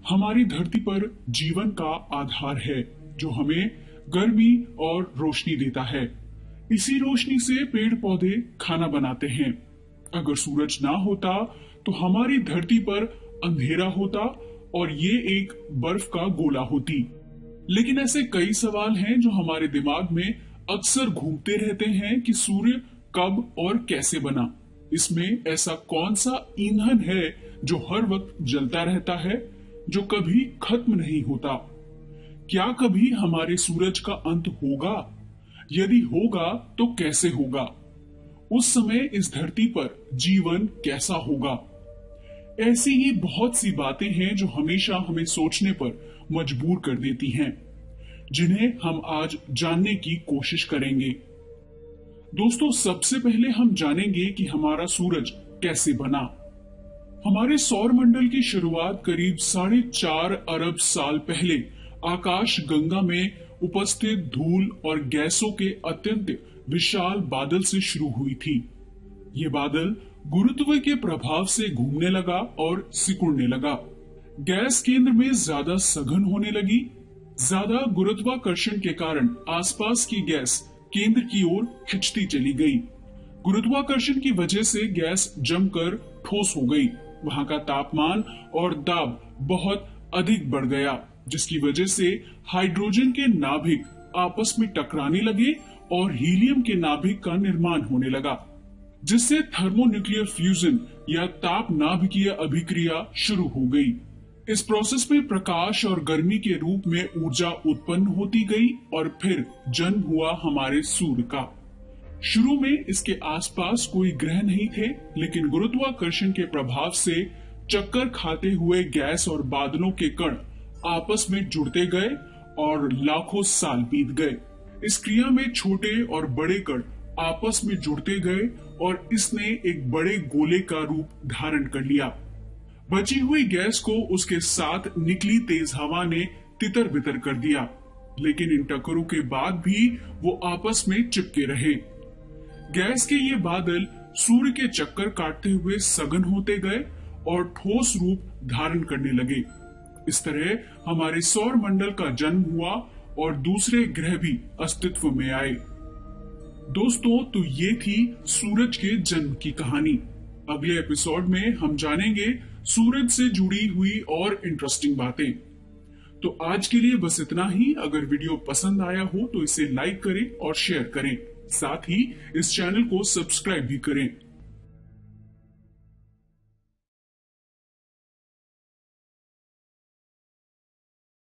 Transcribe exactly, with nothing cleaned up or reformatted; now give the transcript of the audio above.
हमारी धरती पर जीवन का आधार है जो हमें गर्मी और रोशनी देता है। इसी रोशनी से पेड़ पौधे खाना बनाते हैं। अगर सूरज ना होता तो हमारी धरती पर अंधेरा होता और ये एक बर्फ का गोला होती। लेकिन ऐसे कई सवाल हैं जो हमारे दिमाग में अक्सर घूमते रहते हैं कि सूर्य कब और कैसे बना। इसमें ऐसा कौन सा ईंधन है जो हर वक्त जलता रहता है, जो कभी खत्म नहीं होता? क्या कभी हमारे सूरज का अंत होगा? यदि होगा तो कैसे होगा? उस समय इस धरती पर जीवन कैसा होगा? ऐसी ही बहुत सी बातें हैं जो हमेशा हमें सोचने पर मजबूर कर देती हैं, जिन्हें हम आज जानने की कोशिश करेंगे। दोस्तों, सबसे पहले हम जानेंगे कि हमारा सूरज कैसे बना। हमारे सौर मंडल की शुरुआत करीब साढ़े चार अरब साल पहले आकाश गंगा में उपस्थित धूल और गैसों के अत्यंत विशाल बादल से शुरू हुई थी। ये बादल गुरुत्व के प्रभाव से घूमने लगा और सिकुड़ने लगा। गैस केंद्र में ज्यादा सघन होने लगी। ज्यादा गुरुत्वाकर्षण के कारण आसपास की गैस केंद्र की ओर खिंचती चली गई। गुरुत्वाकर्षण की वजह से गैस जमकर ठोस हो गई। वहां का तापमान और दाब बहुत अधिक बढ़ गया, जिसकी वजह से हाइड्रोजन के नाभिक आपस में टकराने लगे और हीलियम के नाभिक का निर्माण होने लगा, जिससे थर्मोन्यूक्लियर फ्यूजन या ताप नाभिकीय अभिक्रिया शुरू हो गई। इस प्रोसेस में प्रकाश और गर्मी के रूप में ऊर्जा उत्पन्न होती गई और फिर जन्म हुआ हमारे सूर्य का। शुरू में इसके आसपास कोई ग्रह नहीं थे, लेकिन गुरुत्वाकर्षण के प्रभाव से चक्कर खाते हुए गैस और बादलों के कण आपस में जुड़ते गए और लाखों साल बीत गए। इस क्रिया में छोटे और बड़े कण आपस में जुड़ते गए और इसने एक बड़े गोले का रूप धारण कर लिया। बची हुई गैस को उसके साथ निकली तेज हवा ने तितर बितर कर दिया, लेकिन इन टक्करों के बाद भी वो आपस में चिपके रहे। गैस के ये बादल सूर्य के चक्कर काटते हुए सघन होते गए और ठोस रूप धारण करने लगे। इस तरह हमारे सौर मंडल का जन्म हुआ और दूसरे ग्रह भी अस्तित्व में आए। दोस्तों, तो ये थी सूरज के जन्म की कहानी। अगले एपिसोड में हम जानेंगे सूरज से जुड़ी हुई और इंटरेस्टिंग बातें। तो आज के लिए बस इतना ही। अगर वीडियो पसंद आया हो तो इसे लाइक करें और शेयर करें। साथ ही इस चैनल को सब्सक्राइब भी करें।